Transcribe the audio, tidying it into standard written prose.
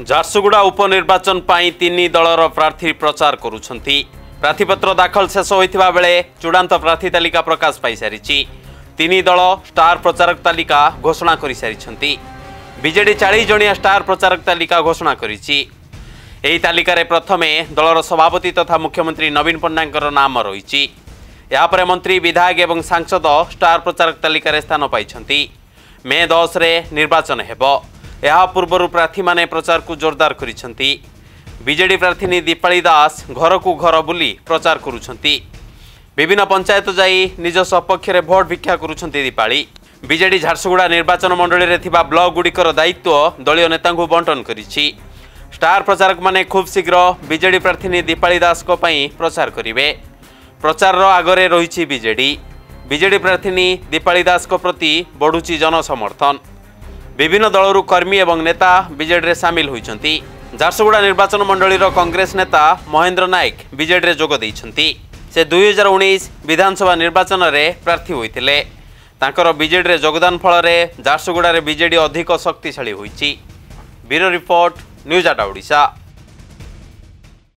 झारसुगुड़ा उपनिर्वाचन पाई तीन दलर प्रार्थी प्रचार करुछंती। प्रार्थीपत्र दाखल शेष होइथिबा बेले चूड़ांत प्रार्थी तालिका प्रकाश पाई सारिछि। तीन दल स्टार प्रचारक तालिका घोषणा करि सारिछंती। बीजेडी 40 जणिया स्टार प्रचारक तालिका घोषणा करिछि। एही तालिकारे प्रथमे दलर सभापति तथा मुख्यमंत्री नवीन पट्टनायकर नाम रहिछि। यापरे मंत्री विधायक एवं सांसद स्टार प्रचारक तालिकारे स्थान पाइछंती। मे 10 रे निर्वाचन हेबो। यह पूर्व प्रार्थी माने प्रचार को जोरदार करिसेंती। बीजेडी प्रार्थी दीपाली दास घर को घर बुली प्रचार करुछंती। विभिन्न पंचायत जाई निज सपक्ष रे भोट भिक्षा करुछंती दीपाली। बीजेडी झारसुगुड़ा निर्वाचन मंडली रे थिबा ब्लॉक गुड़िकर दायित्व दलीय नेता को बंटन करिछि। स्टार प्रचारक माने खूब शीघ्र बीजेडी प्रार्थी दीपाली दास को पई प्रचार करिवे। प्रचार आगरे रहिछि बीजेडी प्रार्थी दीपाली दास को प्रति बढ़ुछि जनसमर्थन। विभिन्न दलरू कर्मी एवं नेता बीजेडी रे सामिल होइछंती। झारसुगुड़ा निर्वाचन मंडली कांग्रेस नेता महेंद्र नायक बीजेडी रे जोग दैछंती। से 2019 विधानसभा निर्वाचन रे प्रार्थी होइथिले। तांकर बीजेडी रे योगदान फल रे झारसुगुड़ा रे बीजेडी अधिक शक्तिशाली होइछि। Bureau report, news 8 Odisha.